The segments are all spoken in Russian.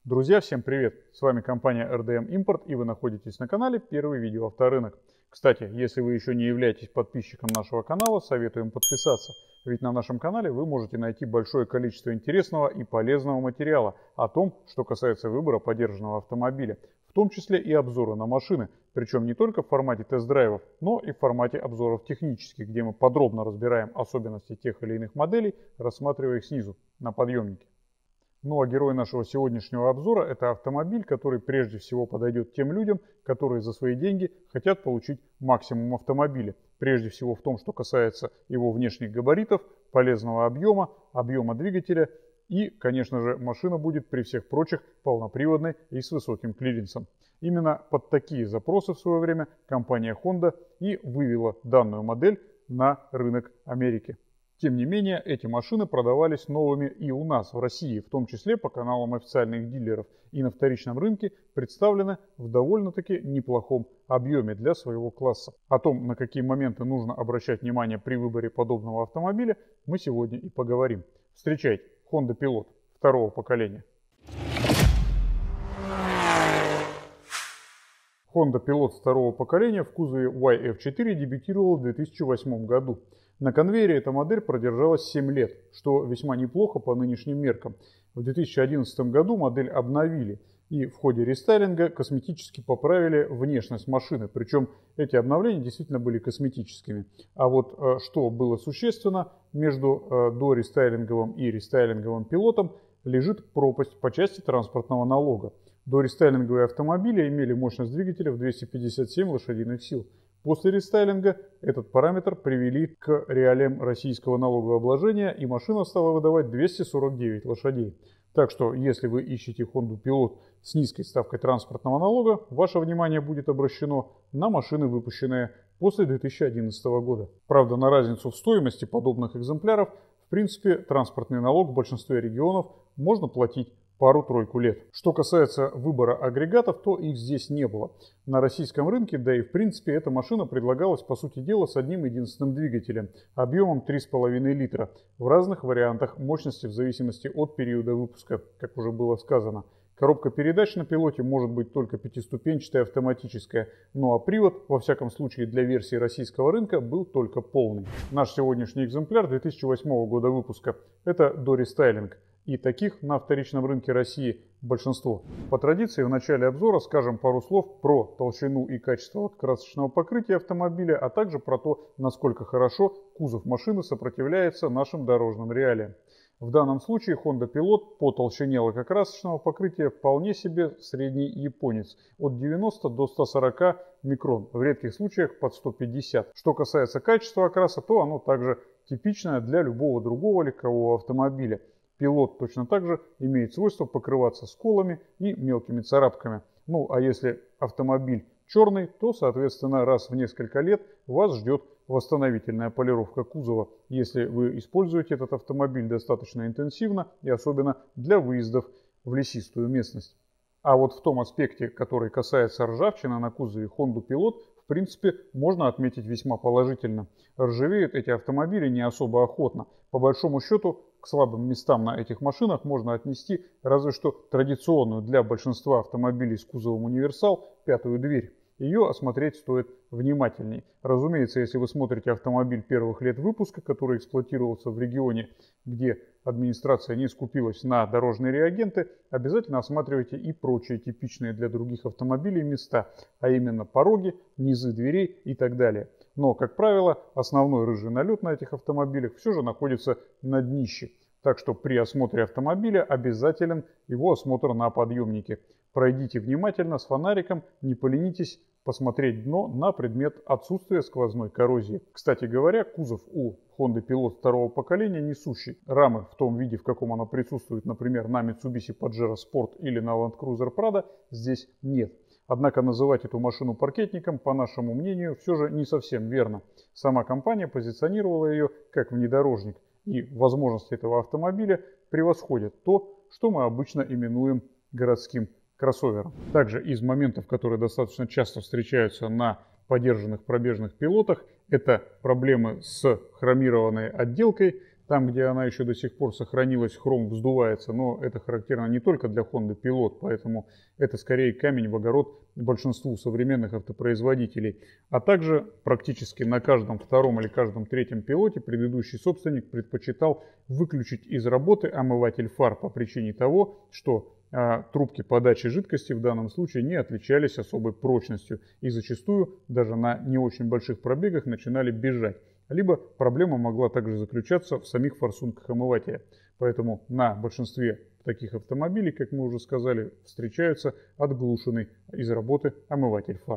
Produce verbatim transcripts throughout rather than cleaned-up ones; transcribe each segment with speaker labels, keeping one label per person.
Speaker 1: Друзья, всем привет! С вами компания эр дэ эм Import, и вы находитесь на канале Первый видео авторынок. Кстати, если вы еще не являетесь подписчиком нашего канала, советуем подписаться. Ведь на нашем канале вы можете найти большое количество интересного и полезного материала о том, что касается выбора подержанного автомобиля, в том числе и обзоры на машины, причем не только в формате тест-драйвов, но и в формате обзоров технических, где мы подробно разбираем особенности тех или иных моделей, рассматривая их снизу, на подъемнике. Ну а герой нашего сегодняшнего обзора – это автомобиль, который прежде всего подойдет тем людям, которые за свои деньги хотят получить максимум автомобиля. Прежде всего в том, что касается его внешних габаритов, полезного объема, объема двигателя и, конечно же, машина будет при всех прочих полноприводной и с высоким клиренсом. Именно под такие запросы в свое время компания Honda и вывела данную модель на рынок Америки. Тем не менее, эти машины продавались новыми и у нас, в России, в том числе по каналам официальных дилеров, и на вторичном рынке представлены в довольно-таки неплохом объеме для своего класса. О том, на какие моменты нужно обращать внимание при выборе подобного автомобиля, мы сегодня и поговорим. Встречайте, Honda Pilot второго поколения. Honda Pilot второго поколения в кузове уай эф четыре дебютировала в две тысячи восьмом году. На конвейере эта модель продержалась семь лет, что весьма неплохо по нынешним меркам. В две тысячи одиннадцатом году модель обновили и в ходе рестайлинга косметически поправили внешность машины. Причем эти обновления действительно были косметическими. А вот э, что было существенно, между э, дорестайлинговым и рестайлинговым пилотом лежит пропасть по части транспортного налога. Дорестайлинговые автомобили имели мощность двигателя в двести пятьдесят семь лошадиных сил. После рестайлинга этот параметр привели к реалиям российского налогообложения, и машина стала выдавать двести сорок девять лошадей. Так что, если вы ищете Honda Pilot с низкой ставкой транспортного налога, ваше внимание будет обращено на машины, выпущенные после две тысячи одиннадцатого года. Правда, на разницу в стоимости подобных экземпляров, в принципе, транспортный налог в большинстве регионов можно платить пару-тройку лет. Что касается выбора агрегатов, то их здесь не было. На российском рынке, да и в принципе, эта машина предлагалась по сути дела с одним единственным двигателем, объемом три с половиной литра, в разных вариантах мощности в зависимости от периода выпуска, как уже было сказано. Коробка передач на пилоте может быть только пятиступенчатая автоматическая, ну а привод, во всяком случае для версии российского рынка, был только полный. Наш сегодняшний экземпляр две тысячи восьмого года выпуска – это дорестайлинг. И таких на вторичном рынке России большинство. По традиции в начале обзора скажем пару слов про толщину и качество красочного покрытия автомобиля, а также про то, насколько хорошо кузов машины сопротивляется нашим дорожным реалиям. В данном случае Honda Pilot по толщине лакокрасочного покрытия вполне себе средний японец, от девяноста до ста сорока микрон, в редких случаях под сто пятьдесят. Что касается качества окраса, то оно также типичное для любого другого легкового автомобиля. Пилот точно так же имеет свойство покрываться сколами и мелкими царапками. Ну а если автомобиль черный, то соответственно раз в несколько лет вас ждет восстановительная полировка кузова, если вы используете этот автомобиль достаточно интенсивно и особенно для выездов в лесистую местность. А вот в том аспекте, который касается ржавчины на кузове Honda Pilot, в принципе, можно отметить весьма положительно. Ржавеют эти автомобили не особо охотно. По большому счету, к слабым местам на этих машинах можно отнести разве что традиционную для большинства автомобилей с кузовом универсал пятую дверь. Ее осмотреть стоит внимательней. Разумеется, если вы смотрите автомобиль первых лет выпуска, который эксплуатировался в регионе, где администрация не скупилась на дорожные реагенты, обязательно осматривайте и прочие типичные для других автомобилей места, а именно пороги, низы дверей и так далее. Но, как правило, основной рыжий налет на этих автомобилях все же находится на днище. Так что при осмотре автомобиля обязателен его осмотр на подъемнике. Пройдите внимательно с фонариком, не поленитесь посмотреть дно на предмет отсутствия сквозной коррозии. Кстати говоря, кузов у Honda Pilot второго поколения несущий. Рамы в том виде, в каком оно присутствует, например, на Mitsubishi Pajero Sport или на Land Cruiser Prado, здесь нет. Однако называть эту машину паркетником, по нашему мнению, все же не совсем верно. Сама компания позиционировала ее как внедорожник, и возможности этого автомобиля превосходят то, что мы обычно именуем городским кроссовером. Также из моментов, которые достаточно часто встречаются на подержанных пробежных пилотах, это проблемы с хромированной отделкой Там, где она еще до сих пор сохранилась, хром вздувается, но это характерно не только для Honda Pilot, поэтому это скорее камень в огород большинству современных автопроизводителей. А также практически на каждом втором или каждом третьем пилоте предыдущий собственник предпочитал выключить из работы омыватель фар по причине того, что а трубки подачи жидкости в данном случае не отличались особой прочностью и зачастую даже на не очень больших пробегах начинали бежать. Либо проблема могла также заключаться в самих форсунках омывателя. Поэтому на большинстве таких автомобилей, как мы уже сказали, встречаются отглушенный из работы омыватель фар.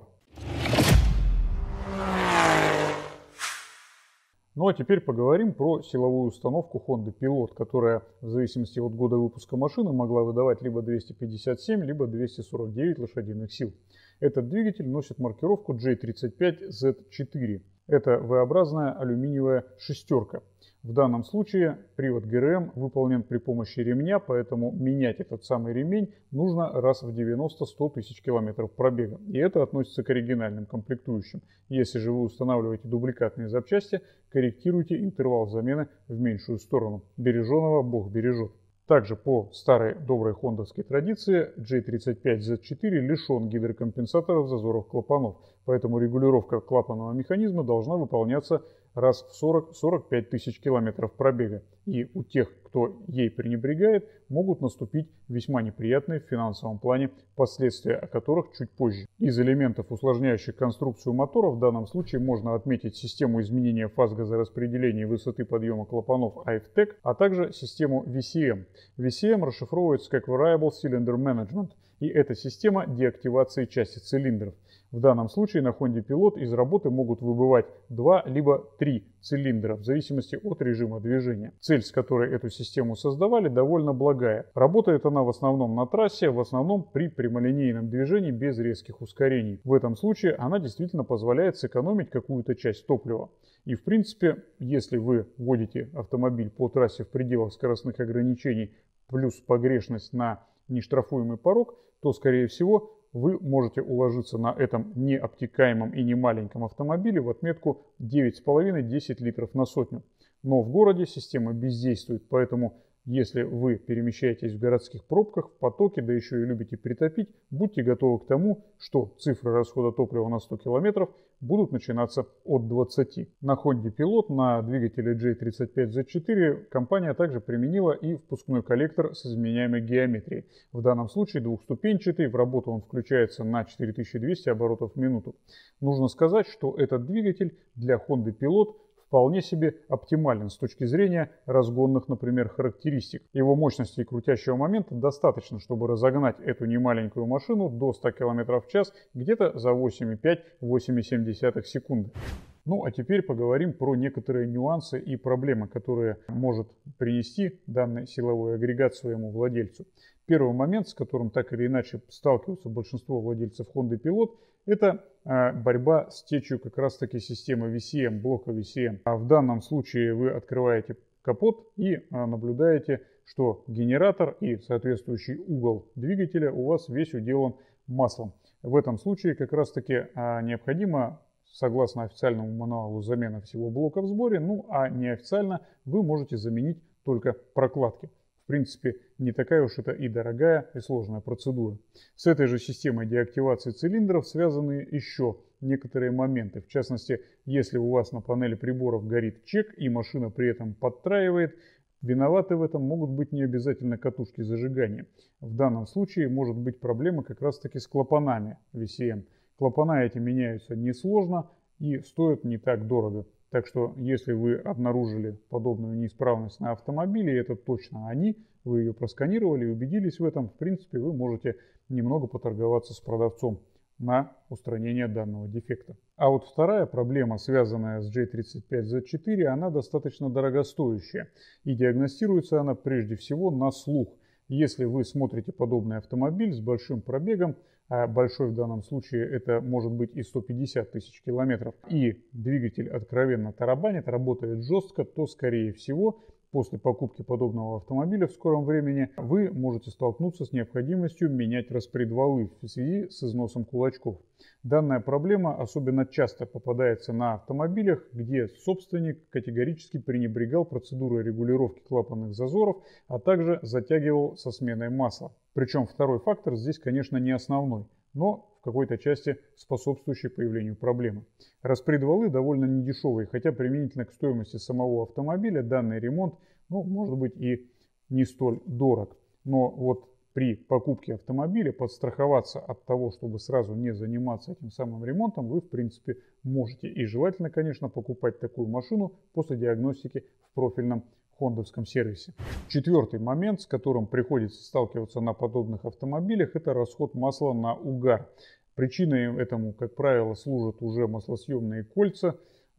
Speaker 1: Ну а теперь поговорим про силовую установку Honda Pilot, которая в зависимости от года выпуска машины могла выдавать либо двести пятьдесят семь, либо двести сорок девять лошадиных сил. Этот двигатель носит маркировку джей тридцать пять зет четыре. Это V-образная алюминиевая шестерка. В данном случае привод гэ эр эм выполнен при помощи ремня, поэтому менять этот самый ремень нужно раз в девяносто — сто тысяч километров пробега. И это относится к оригинальным комплектующим. Если же вы устанавливаете дубликатные запчасти, корректируйте интервал замены в меньшую сторону. Береженого Бог бережет. Также по старой доброй хондовской традиции джей тридцать пять зет четыре лишен гидрокомпенсаторов зазоров клапанов, поэтому регулировка клапанного механизма должна выполняться раз в сорок — сорок пять тысяч километров пробега. И у тех, кто ей пренебрегает, могут наступить весьма неприятные в финансовом плане последствия, о которых чуть позже. Из элементов, усложняющих конструкцию мотора, в данном случае можно отметить систему изменения фаз газораспределения и высоты подъема клапанов ай эф тек, а также систему ви си эм. ви си эм расшифровывается как Variable Cylinder Management, и это система деактивации части цилиндров. В данном случае на Honda Pilot из работы могут выбывать два либо три цилиндра в зависимости от режима движения. Цель, с которой эту систему создавали, довольно благая. Работает она в основном на трассе, в основном при прямолинейном движении без резких ускорений. В этом случае она действительно позволяет сэкономить какую-то часть топлива. И в принципе, если вы водите автомобиль по трассе в пределах скоростных ограничений плюс погрешность на нештрафуемый порог, то скорее всего вы можете уложиться на этом необтекаемом и не маленьком автомобиле в отметку девять с половиной — десять литров на сотню. Но в городе система бездействует, поэтому если вы перемещаетесь в городских пробках, в потоке, да еще и любите притопить, будьте готовы к тому, что цифры расхода топлива на сто километров будут начинаться от двадцати. На Honda Pilot на двигателе джей тридцать пять зет четыре компания также применила и впускной коллектор с изменяемой геометрией. В данном случае двухступенчатый, в работу он включается на четыре тысячи двести оборотов в минуту. Нужно сказать, что этот двигатель для Honda Pilot вполне себе оптимален с точки зрения разгонных, например, характеристик. Его мощности и крутящего момента достаточно, чтобы разогнать эту немаленькую машину до ста километров в час где-то за восемь и пять — восемь и семь десятых секунды. Ну а теперь поговорим про некоторые нюансы и проблемы, которые может принести данный силовой агрегат своему владельцу. Первый момент, с которым так или иначе сталкиваются большинство владельцев Honda Pilot, это э, борьба с течью как раз таки системы ви си эм, блока ви си эм. А в данном случае вы открываете капот и э, наблюдаете, что генератор и соответствующий угол двигателя у вас весь уделан маслом. В этом случае как раз таки э, необходимо, согласно официальному мануалу, замена всего блока в сборе, ну а неофициально вы можете заменить только прокладки. В принципе, не такая уж это и дорогая, и сложная процедура. С этой же системой деактивации цилиндров связаны еще некоторые моменты. В частности, если у вас на панели приборов горит чек и машина при этом подтраивает, виноваты в этом могут быть не обязательно катушки зажигания. В данном случае может быть проблема как раз таки с клапанами ви си эм. Клапана эти меняются несложно и стоят не так дорого. Так что, если вы обнаружили подобную неисправность на автомобиле, это точно они, вы ее просканировали и убедились в этом, в принципе, вы можете немного поторговаться с продавцом на устранение данного дефекта. А вот вторая проблема, связанная с джей тридцать пять зет четыре, она достаточно дорогостоящая. И диагностируется она прежде всего на слух. Если вы смотрите подобный автомобиль с большим пробегом, а большой в данном случае это может быть и сто пятьдесят тысяч километров, и двигатель откровенно тарабанит, работает жестко, то скорее всего после покупки подобного автомобиля в скором времени вы можете столкнуться с необходимостью менять распредвалы в связи с износом кулачков. Данная проблема особенно часто попадается на автомобилях, где собственник категорически пренебрегал процедурой регулировки клапанных зазоров, а также затягивал со сменой масла. Причем второй фактор здесь, конечно, не основной, но в какой-то части способствующий появлению проблемы. Распредвалы довольно недешевые, хотя применительно к стоимости самого автомобиля данный ремонт, ну, может быть, и не столь дорог. Но вот при покупке автомобиля подстраховаться от того, чтобы сразу не заниматься этим самым ремонтом, вы в принципе можете. И желательно, конечно, покупать такую машину после диагностики в профильном хондовском сервисе. Четвертый момент, с которым приходится сталкиваться на подобных автомобилях, это расход масла на угар. Причиной этому, как правило, служат уже маслосъемные кольца,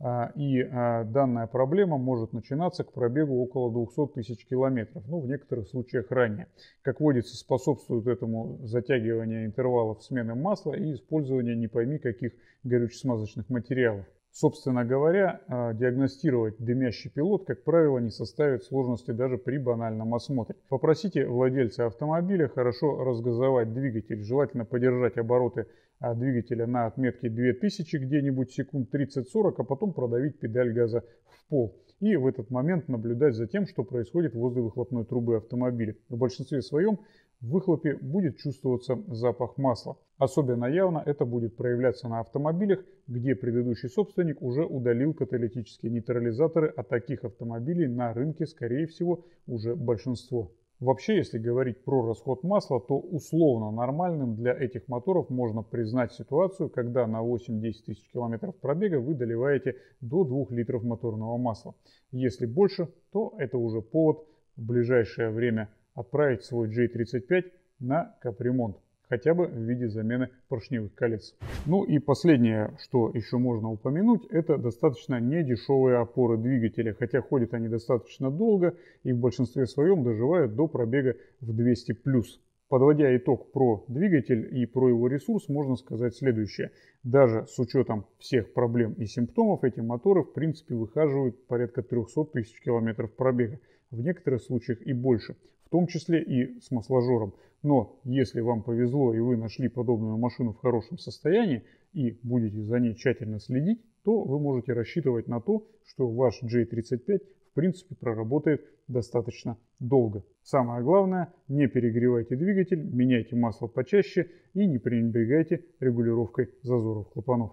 Speaker 1: и данная проблема может начинаться к пробегу около двухсот тысяч километров, ну, в некоторых случаях ранее. Как водится, способствует этому затягивание интервалов смены масла и использование не пойми каких горюче-смазочных материалов. Собственно говоря, диагностировать дымящий пилот, как правило, не составит сложности даже при банальном осмотре. Попросите владельца автомобиля хорошо разгазовать двигатель, желательно подержать обороты двигателя на отметке две тысячи где-нибудь секунд тридцать-сорок, а потом продавить педаль газа в пол. И в этот момент наблюдать за тем, что происходит возле выхлопной трубы автомобиля. В большинстве своем в выхлопе будет чувствоваться запах масла. Особенно явно это будет проявляться на автомобилях, где предыдущий собственник уже удалил каталитические нейтрализаторы, а таких автомобилей на рынке, скорее всего, уже большинство. Вообще, если говорить про расход масла, то условно нормальным для этих моторов можно признать ситуацию, когда на восемь-десять тысяч километров пробега вы доливаете до двух литров моторного масла. Если больше, то это уже повод в ближайшее время отправить свой джей тридцать пять на капремонт, хотя бы в виде замены поршневых колец. Ну и последнее, что еще можно упомянуть, это достаточно недешевые опоры двигателя, хотя ходят они достаточно долго и в большинстве своем доживают до пробега в двести плюс. Подводя итог про двигатель и про его ресурс, можно сказать следующее. Даже с учетом всех проблем и симптомов, эти моторы в принципе выхаживают порядка трёхсот тысяч километров пробега, в некоторых случаях и больше, в том числе и с масложором. Но если вам повезло и вы нашли подобную машину в хорошем состоянии и будете за ней тщательно следить, то вы можете рассчитывать на то, что ваш джей тридцать пять в принципе проработает достаточно долго. Самое главное, не перегревайте двигатель, меняйте масло почаще и не пренебрегайте регулировкой зазоров клапанов.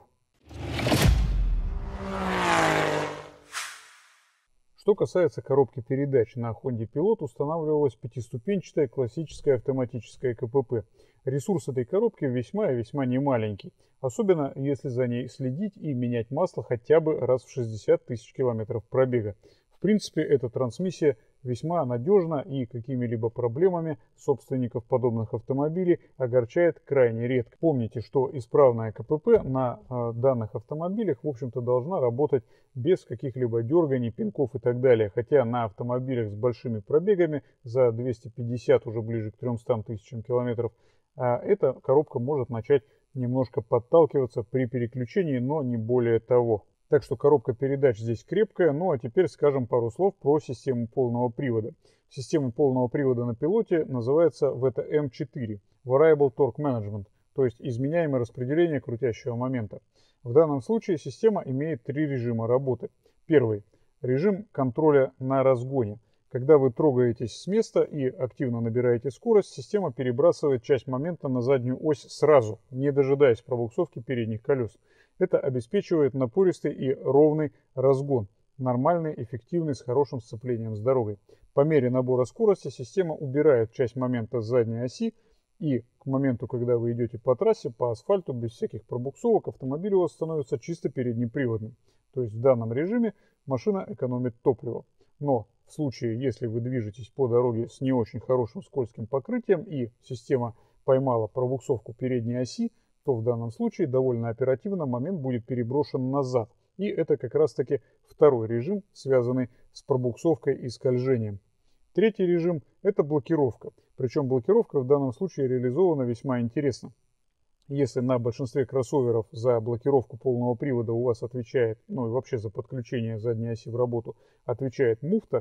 Speaker 1: Что касается коробки передач, на Honda Pilot устанавливалась пятиступенчатая классическая автоматическая ка пэ пэ. Ресурс этой коробки весьма и весьма немаленький, особенно если за ней следить и менять масло хотя бы раз в шестьдесят тысяч километров пробега. В принципе, эта трансмиссия весьма надежна и какими-либо проблемами собственников подобных автомобилей огорчает крайне редко. Помните, что исправная ка пэ пэ на э, данных автомобилях, в общем-то, должна работать без каких-либо дерганий, пинков и так далее. Хотя на автомобилях с большими пробегами за двести пятьдесят, уже ближе к трёмстам тысячам километров, э, эта коробка может начать немножко подталкиваться при переключении, но не более того. Так что коробка передач здесь крепкая. Ну а теперь скажем пару слов про систему полного привода. Система полного привода на пилоте называется ви ти эм четыре – Variable Torque Management, то есть изменяемое распределение крутящего момента. В данном случае система имеет три режима работы. Первый – режим контроля на разгоне. Когда вы трогаетесь с места и активно набираете скорость, система перебрасывает часть момента на заднюю ось сразу, не дожидаясь пробуксовки передних колес. Это обеспечивает напористый и ровный разгон, нормальный, эффективный, с хорошим сцеплением с дорогой. По мере набора скорости система убирает часть момента с задней оси, и к моменту, когда вы идете по трассе, по асфальту, без всяких пробуксовок, автомобиль у вас становится чисто переднеприводным. То есть в данном режиме машина экономит топливо. Но в случае, если вы движетесь по дороге с не очень хорошим скользким покрытием и система поймала пробуксовку передней оси, то в данном случае довольно оперативно момент будет переброшен назад. И это как раз таки второй режим, связанный с пробуксовкой и скольжением. Третий режим – это блокировка. Причем блокировка в данном случае реализована весьма интересно. Если на большинстве кроссоверов за блокировку полного привода у вас отвечает, ну и вообще за подключение задней оси в работу, отвечает муфта,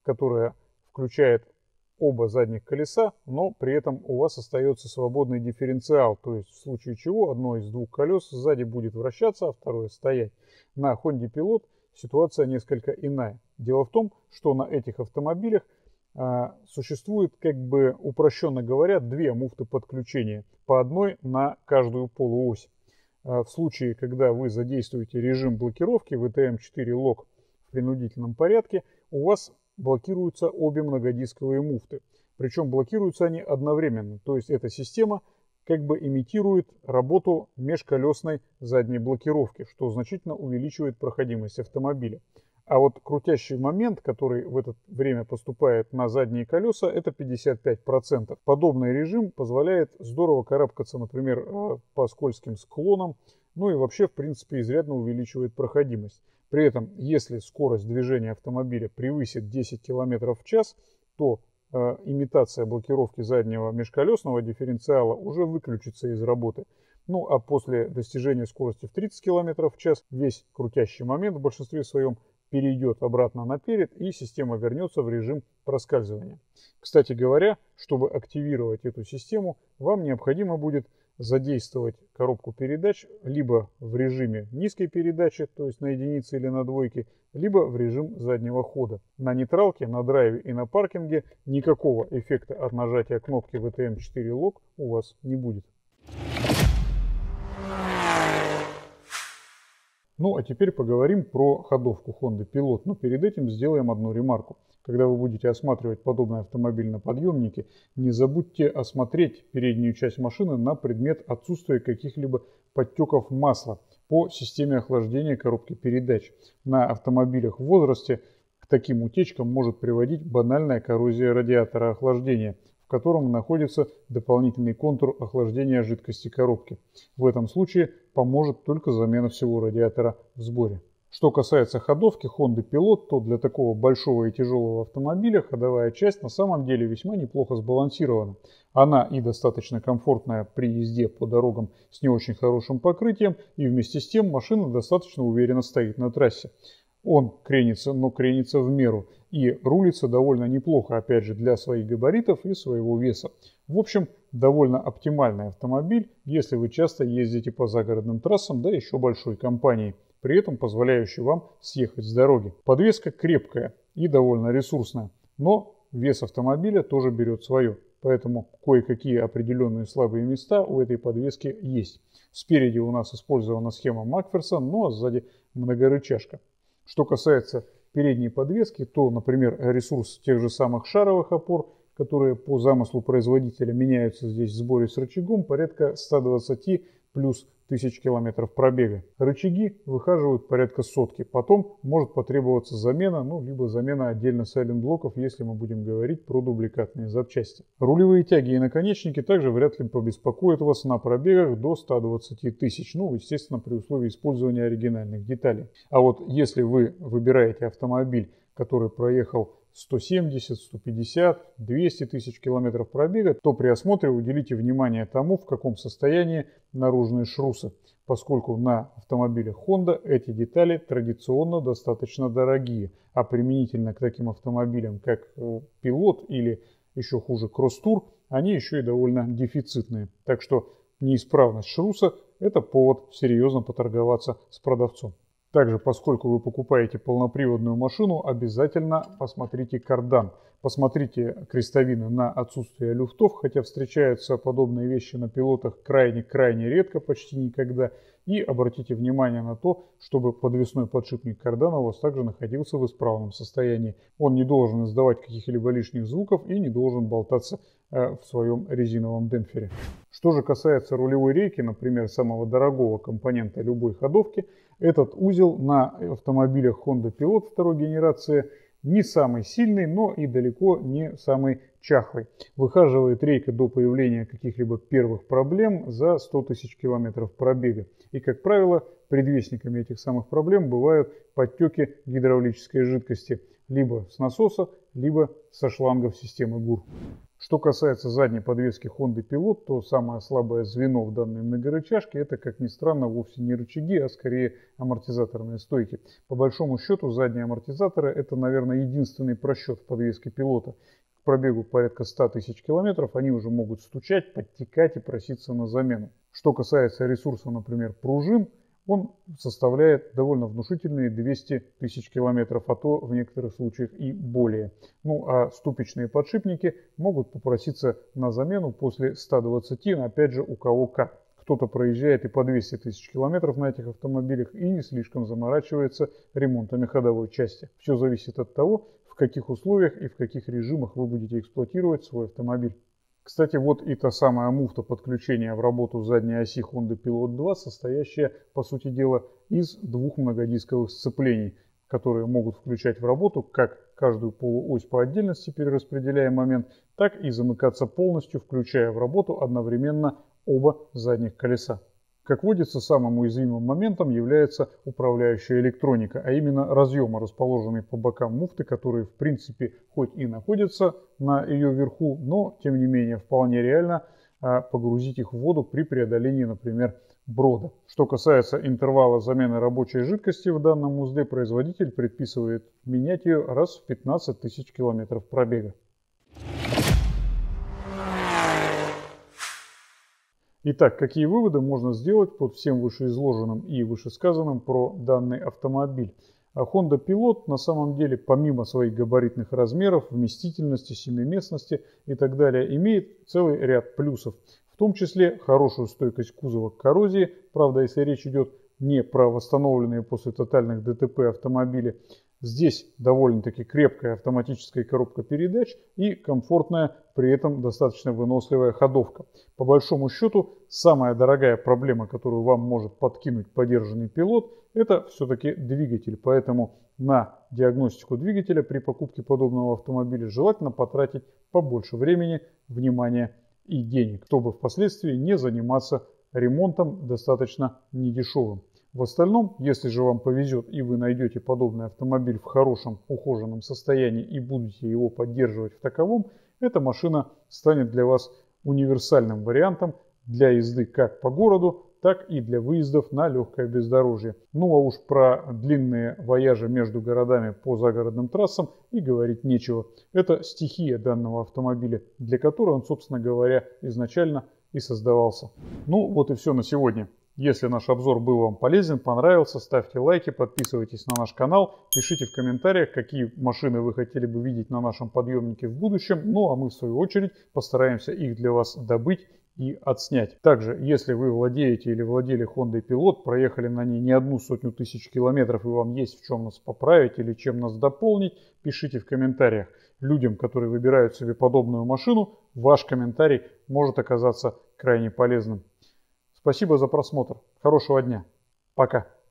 Speaker 1: которая включает оба задних колеса, но при этом у вас остается свободный дифференциал, то есть в случае чего одно из двух колес сзади будет вращаться, а второе стоять. На Honda Pilot ситуация несколько иная. Дело в том, что на этих автомобилях а, существует, как бы упрощенно говоря, две муфты подключения, по одной на каждую полуось. А, в случае, когда вы задействуете режим блокировки ви ти эм четыре лок в принудительном порядке, у вас блокируются обе многодисковые муфты. Причем блокируются они одновременно. То есть эта система как бы имитирует работу межколесной задней блокировки, что значительно увеличивает проходимость автомобиля. А вот крутящий момент, который в это время поступает на задние колеса, это пятьдесят пять процентов. Подобный режим позволяет здорово карабкаться, например, по скользким склонам, ну и вообще, в принципе, изрядно увеличивает проходимость. При этом, если скорость движения автомобиля превысит десять километров в час, то э, имитация блокировки заднего межколесного дифференциала уже выключится из работы. Ну а после достижения скорости в тридцать километров в час весь крутящий момент в большинстве своем перейдет обратно наперед, и система вернется в режим проскальзывания. Кстати говоря, чтобы активировать эту систему, вам необходимо будет задействовать коробку передач либо в режиме низкой передачи, то есть на единице или на двойке, либо в режим заднего хода. На нейтралке, на драйве и на паркинге никакого эффекта от нажатия кнопки ви ти эм четыре лок у вас не будет. Ну а теперь поговорим про ходовку Honda Pilot, но перед этим сделаем одну ремарку. Когда вы будете осматривать подобный автомобиль на подъемнике, не забудьте осмотреть переднюю часть машины на предмет отсутствия каких-либо подтеков масла по системе охлаждения коробки передач. На автомобилях в возрасте к таким утечкам может приводить банальная коррозия радиатора охлаждения, в котором находится дополнительный контур охлаждения жидкости коробки. В этом случае поможет только замена всего радиатора в сборе. Что касается ходовки Honda Pilot, то для такого большого и тяжелого автомобиля ходовая часть на самом деле весьма неплохо сбалансирована. Она и достаточно комфортная при езде по дорогам с не очень хорошим покрытием, и вместе с тем машина достаточно уверенно стоит на трассе. Он кренится, но кренится в меру, и рулится довольно неплохо, опять же, для своих габаритов и своего веса. В общем, довольно оптимальный автомобиль, если вы часто ездите по загородным трассам, да еще большой компанией, при этом позволяющий вам съехать с дороги. Подвеска крепкая и довольно ресурсная, но вес автомобиля тоже берет свое, поэтому кое-какие определенные слабые места у этой подвески есть. Спереди у нас использована схема Макферсон, ну а сзади многорычажка. Что касается передней подвески, то, например, ресурс тех же самых шаровых опор, которые по замыслу производителя меняются здесь в сборе с рычагом, порядка ста двадцати плюс тысяч километров пробега. Рычаги выхаживают порядка сотки. Потом может потребоваться замена, ну, либо замена отдельно сайлент-блоков, если мы будем говорить про дубликатные запчасти. Рулевые тяги и наконечники также вряд ли побеспокоят вас на пробегах до ста двадцати тысяч. Ну, естественно, при условии использования оригинальных деталей. А вот если вы выбираете автомобиль, который проехал сто семьдесят, сто пятьдесят, двести тысяч километров пробега, то при осмотре уделите внимание тому, в каком состоянии наружные шрусы, поскольку на автомобилях Honda эти детали традиционно достаточно дорогие, а применительно к таким автомобилям, как Pilot или еще хуже Cross Tour, они еще и довольно дефицитные. Так что неисправность шруса – это повод серьезно поторговаться с продавцом. Также, поскольку вы покупаете полноприводную машину, обязательно посмотрите кардан. Посмотрите крестовины на отсутствие люфтов, хотя встречаются подобные вещи на пилотах крайне-крайне редко, почти никогда. И обратите внимание на то, чтобы подвесной подшипник кардана у вас также находился в исправном состоянии. Он не должен издавать каких-либо лишних звуков и не должен болтаться э, в своем резиновом демпфере. Что же касается рулевой рейки, например, самого дорогого компонента любой ходовки, этот узел на автомобилях Honda Pilot второй генерации не самый сильный, но и далеко не самый чахлый. Выхаживает рейка до появления каких-либо первых проблем за сто тысяч километров пробега. И, как правило, предвестниками этих самых проблем бывают подтеки гидравлической жидкости либо с насоса, либо со шлангов системы ГУР. Что касается задней подвески Honda Pilot, то самое слабое звено в данной многорычажке — это, как ни странно, вовсе не рычаги, а скорее амортизаторные стойки. По большому счету, задние амортизаторы — это, наверное, единственный просчет в подвеске пилота. К пробегу порядка ста тысяч километров они уже могут стучать, подтекать и проситься на замену. Что касается ресурса, например, пружин, он составляет довольно внушительные двести тысяч километров, а то в некоторых случаях и более. Ну а ступичные подшипники могут попроситься на замену после ста двадцати, но опять же у кого как. Кто-то проезжает и по двести тысяч километров на этих автомобилях и не слишком заморачивается ремонтами ходовой части. Все зависит от того, в каких условиях и в каких режимах вы будете эксплуатировать свой автомобиль. Кстати, вот и та самая муфта подключения в работу задней оси Honda Pilot два, состоящая, по сути дела, из двух многодисковых сцеплений, которые могут включать в работу как каждую полуось по отдельности, перераспределяя момент, так и замыкаться полностью, включая в работу одновременно оба задних колеса. Как водится, самым уязвимым моментом является управляющая электроника, а именно разъемы, расположенные по бокам муфты, которые в принципе хоть и находятся на ее верху, но тем не менее вполне реально погрузить их в воду при преодолении, например, брода. Что касается интервала замены рабочей жидкости в данном узле, производитель предписывает менять ее раз в пятнадцать тысяч километров пробега. Итак, какие выводы можно сделать под всем вышеизложенным и вышесказанным про данный автомобиль? Honda Pilot на самом деле, помимо своих габаритных размеров, вместительности, семиместности и так далее, имеет целый ряд плюсов. В том числе хорошую стойкость кузова к коррозии, правда, если речь идет не про восстановленные после тотальных ДТП автомобили. Здесь довольно-таки крепкая автоматическая коробка передач и комфортная, при этом достаточно выносливая ходовка. По большому счету, самая дорогая проблема, которую вам может подкинуть подержанный пилот, это все-таки двигатель. Поэтому на диагностику двигателя при покупке подобного автомобиля желательно потратить побольше времени, внимания и денег, чтобы впоследствии не заниматься ремонтом достаточно недешевым. В остальном, если же вам повезет и вы найдете подобный автомобиль в хорошем ухоженном состоянии и будете его поддерживать в таковом, эта машина станет для вас универсальным вариантом для езды как по городу, так и для выездов на легкое бездорожье. Ну а уж про длинные вояжи между городами по загородным трассам и говорить нечего. Это стихия данного автомобиля, для которой он, собственно говоря, изначально и создавался. Ну вот и все на сегодня. Если наш обзор был вам полезен, понравился, ставьте лайки, подписывайтесь на наш канал, пишите в комментариях, какие машины вы хотели бы видеть на нашем подъемнике в будущем. Ну а мы в свою очередь постараемся их для вас добыть и отснять. Также, если вы владеете или владели Honda Pilot, проехали на ней не одну сотню тысяч километров и вам есть в чем нас поправить или чем нас дополнить, пишите в комментариях. Людям, которые выбирают себе подобную машину, ваш комментарий может оказаться крайне полезным. Спасибо за просмотр. Хорошего дня. Пока.